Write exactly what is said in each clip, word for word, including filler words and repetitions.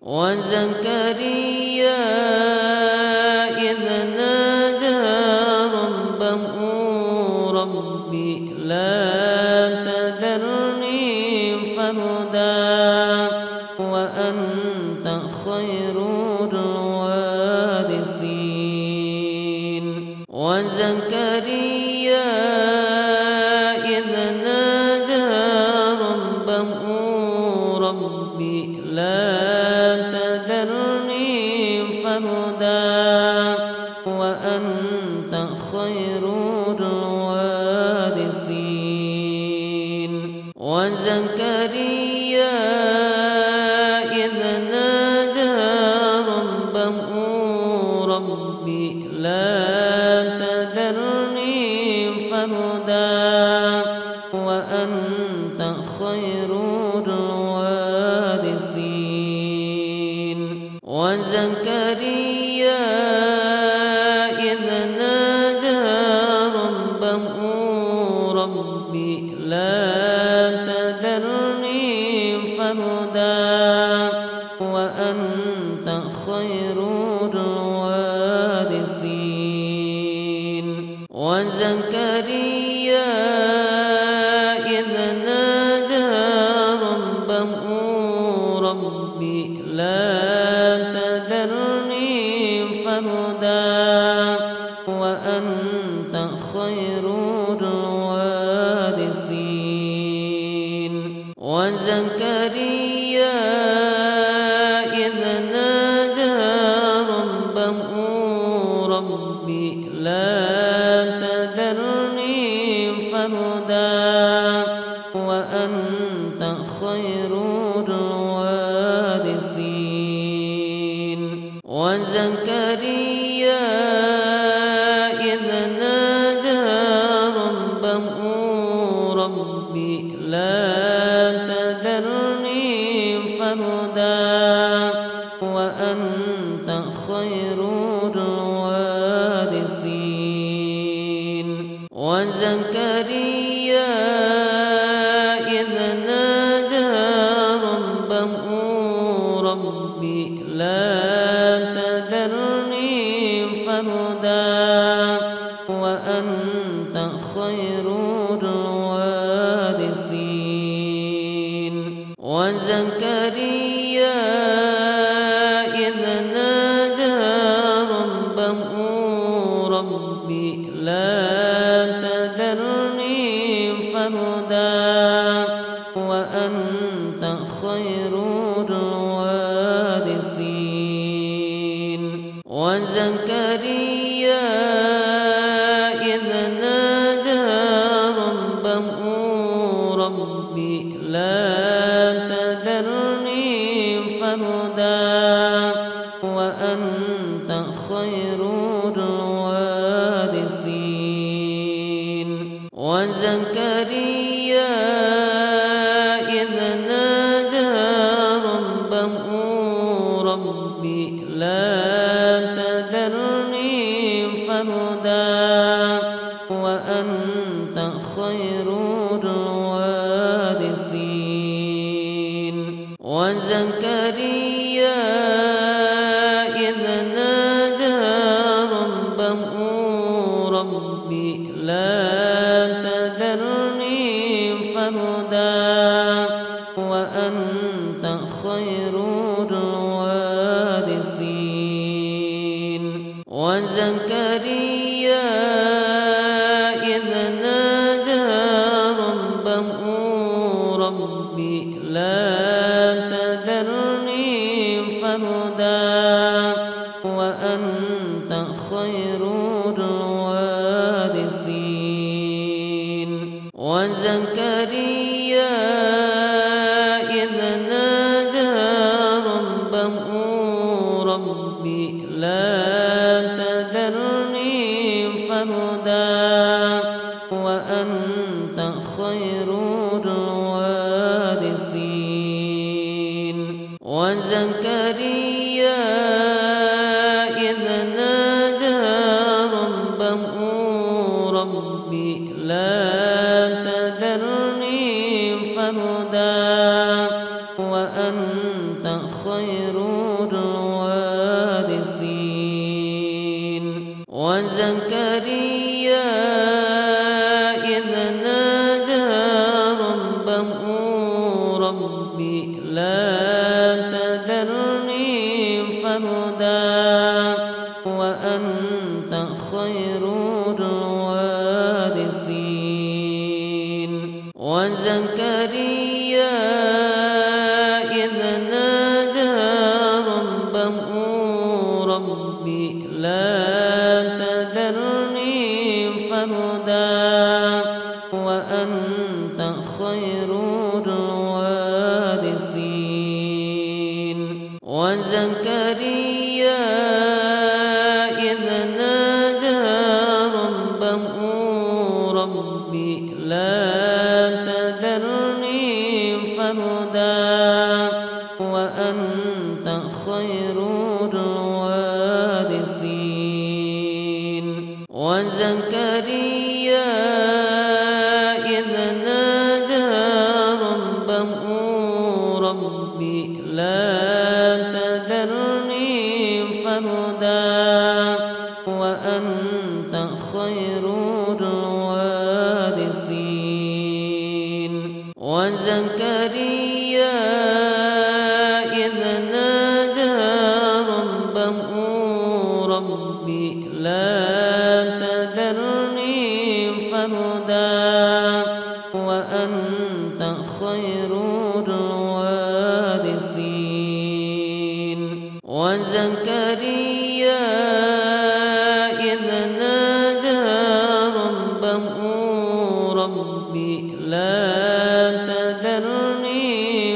وزكريا إذ نادى ربه رب لا تذرني فردا وأنت خير الوارثين. وزكريا إذ نادى ربه رب لا تذرني فردا وأنت خير الوارثين. وزكريا إذ نادى ربه رب لا تذرني فردا وأنت خير الوارثين. وزكريا إذ نادى ربه رب لا تذرني فردا وأنت خير الوارثين. وزكريا إذ نادى ربه رب لا تذرني فردا وأنت خير الوارثين. وزكريا إذ نادى ربه رب لا تذرني فردا وأنت خير الوارثين. وزكريا إذ نادى ربه رب لا تذرني فردا وأنت خير الوارثين. وزكريا إذ نادى ربه رب لا تذرني فردا وأنت خير الوارثين. وزكريا إذ نادى ربه رب لا تذرني فردا وأنت خير الوارثين. وزكريا إذ نادى ربه رب لا تذرني فردا وأنت خير الوارثين. وزكريا إذ نادى ربه رب لا تذرني فردا وأنت خير الوارثين. وزكريا إذ نادى ربه رب لا تذرني فردا وأنت خير الوارثين. وزكريا إذ نادى ربه رب لا تذرني فردا وأنت خير الوارثين. وزكريا إذ نادى ربه رب لا تذرني فردا وأنت خير الوارثين. وزكريا إذ نادى ربه رب لا تذرني فردا وأنت خير الوارثين وزكريا إذ نادى ربه رب لا تذرني فردا وأنت خير الوارثين وزكريا إذ نادى ربه رب لا تذرني فردا وأنت خير الوارثين وزكريا إذ نادى ربه رب لا تذرني فردا وأنت خير الوارثين وزكريا إذ نادى ربه رب لا تذرني فردا وأنت خير الوارثين وزكريا إذ نادى ربه رب لا تذرني فردا وأنت خير الوارثين وزكريا إذ نادى ربه رب لا تذرني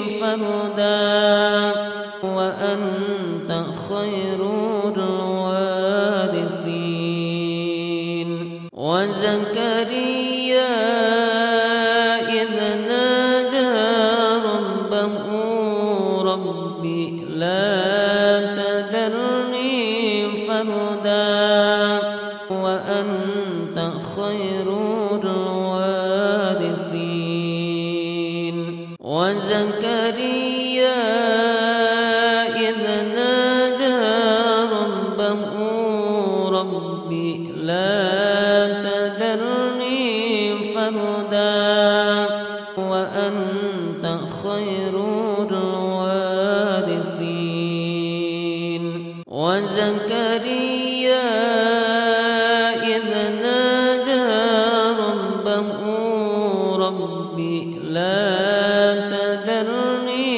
فردا وأنت خير الوارثين وزكريا إذ نادى ربه رب لا تذرني فردا وأنت خير الوارثين وزكريا إذ نادى ربه رب لا تذرني فردا وأنت خير الوارثين وزكريا إذ نادى ربه رب لا تذرني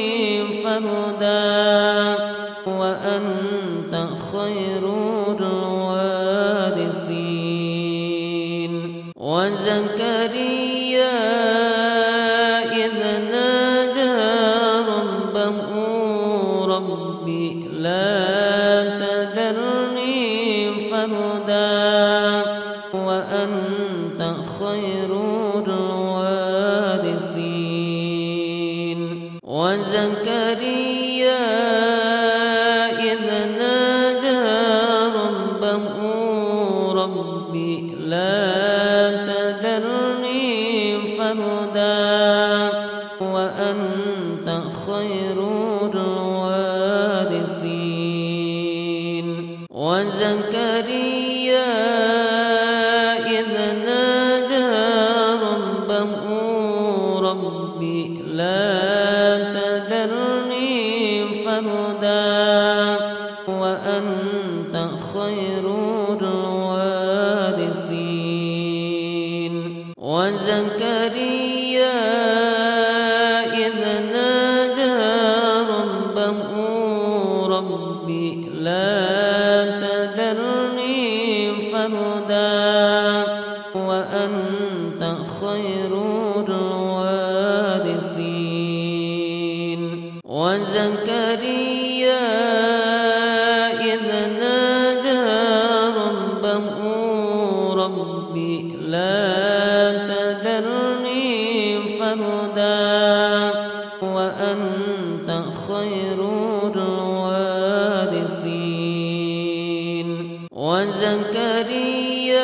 فردا وأنت خير الوارثين وزكريا إذ نادى ربه رب لا تذرني فردا وأنت خير الوارثين وزكريا إذ نادى ربه رب لا تذرني فردا وأنت خير الوارثين وزكريا إذ نادى ربه رب لا تذرني فردا وأنت خير الوارثين وزكريا إذ نادى ربه رب لا تذرني فردا وأنت خير الوارثين وزكريا إذ نادى ربه رب لا تذرني فردا وأنت خير الوارثين وزكريا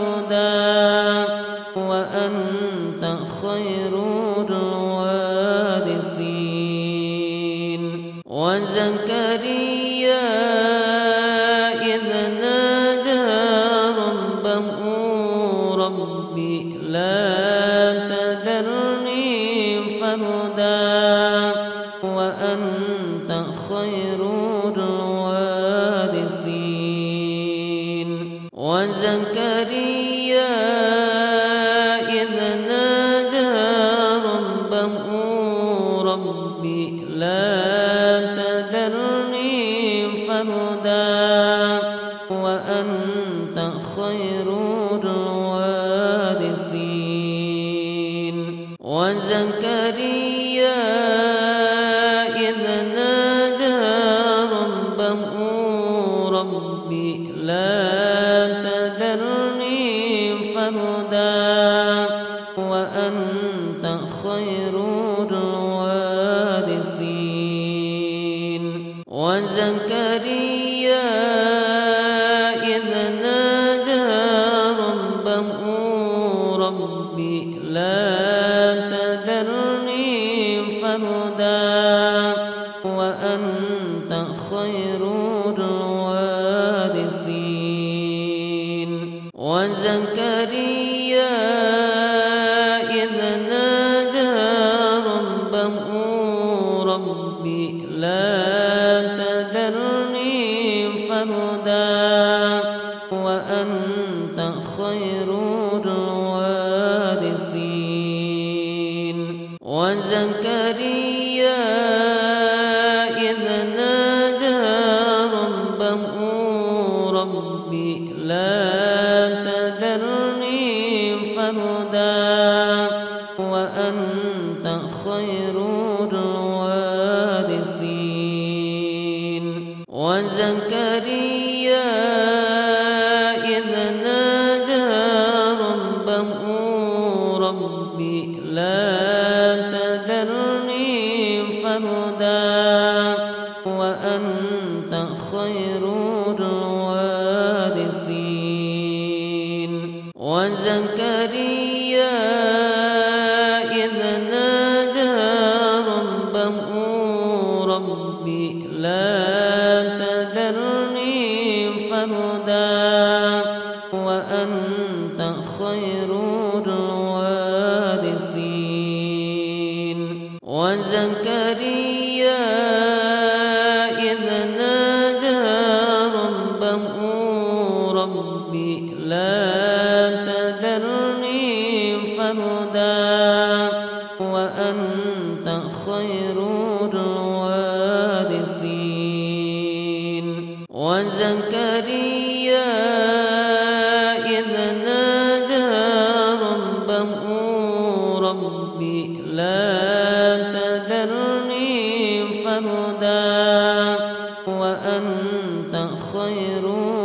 فردا وأنت خير الوارثين. وزكريا إذ نادى ربه رب لا تذرني فردا وأنت خير الوارثين. وزكريا إذ نادى ربه رب لا تذرني فردا وأنت خير الوارثين. وزكريا إذ نادى ربه رب لا تذرني فردا وأنت خير الوارثين. وزكريا إذ نادى ربه رب لا تذرني فردا وأنت خير الوارثين. وزكريا إذ نادى ربه رب لا تذرني فردا وأنت خير الوارثين. وزكريا إذ نادى ربه رب لا تذرني فردا وأنت خير الوارثين. وزكريا إذ نادى ربه رب لا تذرني فردا وأنت خير الوارثين. وزكريا إذ نادى ربه رب لا تذرني فردا وأنت خير الوارثين. وزكريا إذ نادى ربه رب لا تذرني فردا وأنت خير الوارثين. وزكريا إذ نادى ربه رب لا تذرني فردا وأنت خير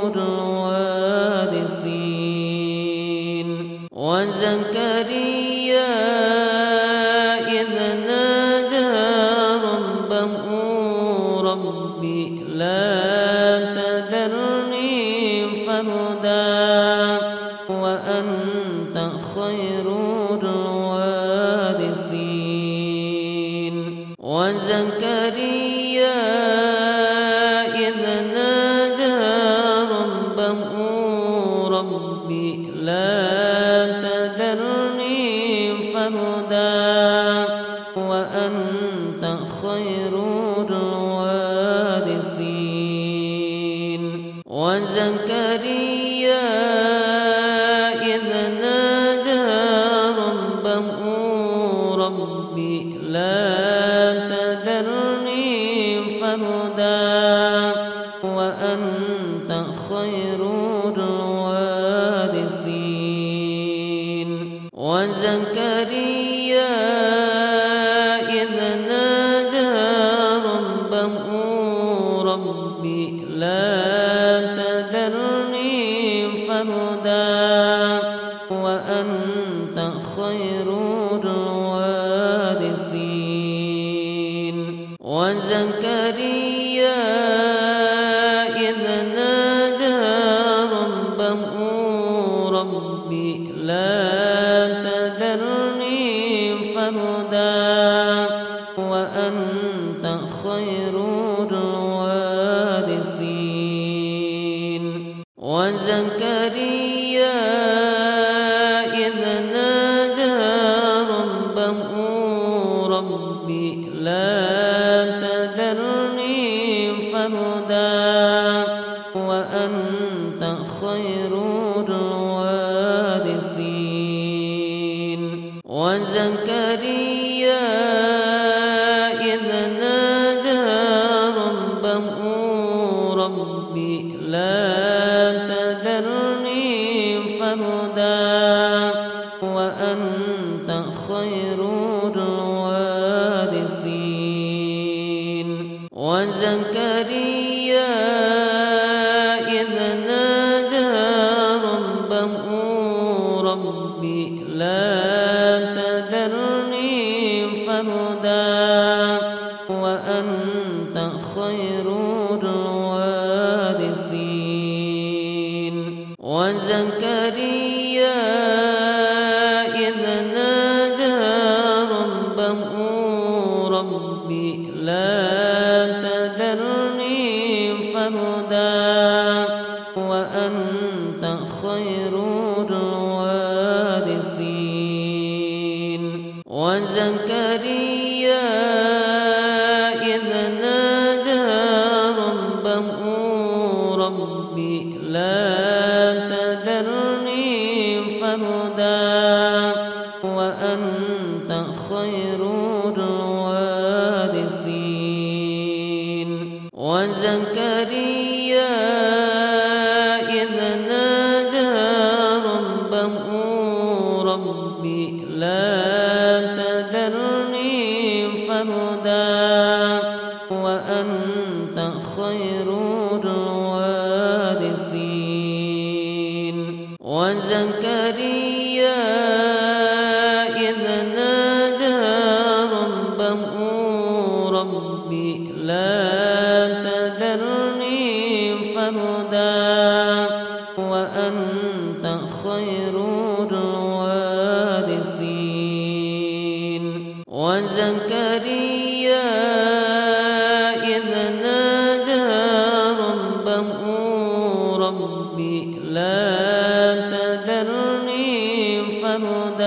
الوارثين. وزكريا إذ نادى ربه رب لا تذرني فردا وأنت خير الوارثين. وزكريا إذ نادى ربه رب لا تذرني فردا وأنت خير الوارثين. وزكريا إذ نادى ربه رب لا تذرني فردا وأنت خير الوارثين. وزكريا إذ نادى ربه رب لا تذرني فردا وأنت خير الوارثين. وزكريا إذ نادى ربه رب رب لا تذرني فردا وأنت خير الوارثين. وزكريا إذ نادى ربه رب لا تذرني فردا وأنت خير الوارثين. وزكريا إذ نادى ربه رب لا تذرني فردا وأنت خير الوارثين. وزكريا إذ نادى ربه رب لا تذرني فردا وأنت خير الوارثين. وزكريا إذ نادى ربه رب لا تذرني فردا وأنت خير الوارثين. وزكريا إذ نادى ربه رب لا تذرني فردا وأنت خير الوارثين. وزكريا إذ نادى ربه رب لا تذرني فردا وأنت خير الوارثين. وزكريا إذ نادى ربه رب لا تذرني فردا وأنت خير الوارثين. وزكريا إذ نادى ربه رب لا تذرني فردا